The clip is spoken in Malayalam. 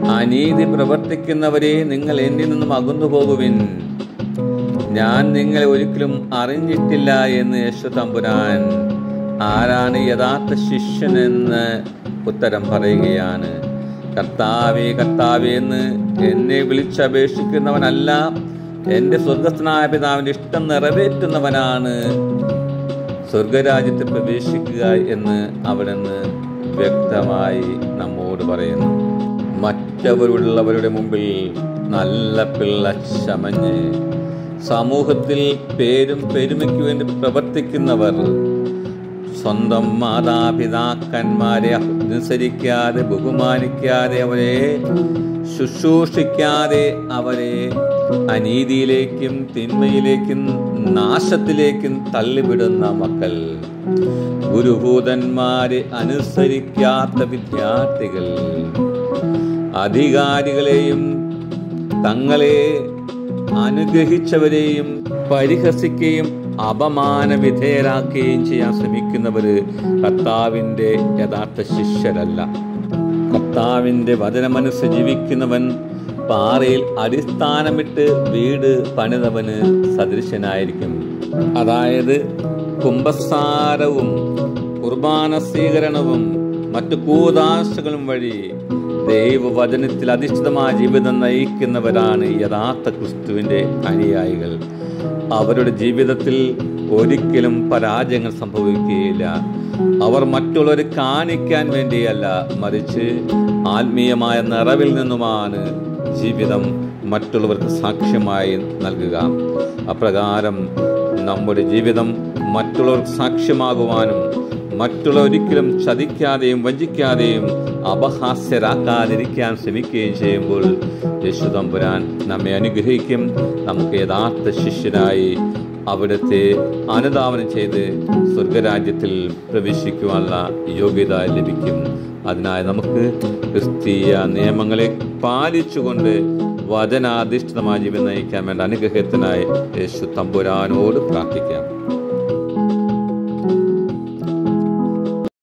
അനീതി പ്രവർത്തിക്കുന്നവരെ, നിങ്ങൾ എന്നിൽ നിന്നും അകന്നു പോകുവിൻ, ഞാൻ നിങ്ങളെ ഒരിക്കലും അറിഞ്ഞിട്ടില്ല എന്ന് യേശു തമ്പുരാൻ. ആരാണ് യഥാർത്ഥ ശിഷ്യനെന്ന് ഉത്തരം പറയുകയാണ്. കർത്താവേ കർത്താവേ എന്ന് എന്നെ വിളിച്ചപേക്ഷിക്കുന്നവനല്ല, എൻ്റെ സ്വർഗസ്ഥനായ പിതാവിൻ്റെ ഇഷ്ടം നിറവേറ്റുന്നവനാണ് സ്വർഗരാജ്യത്തിൽ പ്രവേശിക്കുക എന്ന് അവിടുന്ന് വ്യക്തമായി നമ്മോട് പറയുന്നു. മറ്റവരുള്ളവരുടെ മുമ്പിൽ നല്ല പിള്ള ചമഞ്ഞ് സമൂഹത്തിൽ പേരും പെരുമയ്ക്ക് വേണ്ടി പ്രവർത്തിക്കുന്നവർ, സ്വന്തം മാതാപിതാക്കന്മാരെ അനുസരിക്കാതെ, ബഹുമാനിക്കാതെ, അവരെ ശുശ്രൂഷിക്കാതെ, അവരെ അനീതിയിലേക്കും തിന്മയിലേക്കും നാശത്തിലേക്കും തള്ളിവിടുന്ന മക്കൾ, ഗുരുഭൂതന്മാരെ അനുസരിക്കാത്ത വിദ്യാർത്ഥികൾ, അധികാരികളെയും തങ്ങളെ അനുഗ്രഹിച്ചവരെയും പരിഹസിക്കുകയും അപമാന വിധേയരാക്കുകയും ചെയ്യാൻ ശ്രമിക്കുന്നവര് കർത്താവിൻ്റെ യഥാർത്ഥ ശിഷ്യരല്ല. കർത്താവിൻ്റെ വചനമനുസരിച്ച് ജീവിക്കുന്നവൻ പാറയിൽ അടിസ്ഥാനമിട്ട് വീട് പണിതവന് സദൃശനായിരിക്കും. അതായത് കുംഭസാരവും കുർബാന സ്വീകരണവും മറ്റു കൂദാശകളും വഴി ദൈവവചനത്തിൽ അധിഷ്ഠിതമായ ജീവിതം നയിക്കുന്നവരാണ് യഥാർത്ഥ ക്രിസ്തുവിൻ്റെ അനുയായികൾ. അവരുടെ ജീവിതത്തിൽ ഒരിക്കലും പരാജയങ്ങൾ സംഭവിക്കുകയില്ല. അവർ മറ്റുള്ളവരെ കാണിക്കാൻ വേണ്ടിയല്ല, മറിച്ച് ആത്മീയമായ നിറവിൽ നിന്നുമാണ് ജീവിതം മറ്റുള്ളവർക്ക് സാക്ഷ്യമായി നൽകുക. അപ്രകാരം നമ്മുടെ ജീവിതം മറ്റുള്ളവർക്ക് സാക്ഷ്യമാകുവാനും മറ്റുള്ളവരൊരിക്കലും ചതിക്കാതെയും വഞ്ചിക്കാതെയും അപഹാസ്യരാക്കാതിരിക്കാൻ ശ്രമിക്കുകയും ചെയ്യുമ്പോൾ യേശു തമ്പുരാൻ നമ്മെ അനുഗ്രഹിക്കും. നമുക്ക് യഥാർത്ഥ ശിഷ്യനായി അവിടുത്തെ അനുധാവനം ചെയ്ത് സ്വർഗരാജ്യത്തിൽ പ്രവേശിക്കുവാനുള്ള യോഗ്യത ലഭിക്കും. അതിനായി നമുക്ക് ക്രിസ്തീയ നിയമങ്ങളെ പാലിച്ചുകൊണ്ട് വചനാധിഷ്ഠിതമായ ജീവിതം നയിക്കാൻ വേണ്ട അനുഗ്രഹത്തിനായി യേശു തമ്പുരാനോട് പ്രാർത്ഥിക്കാം.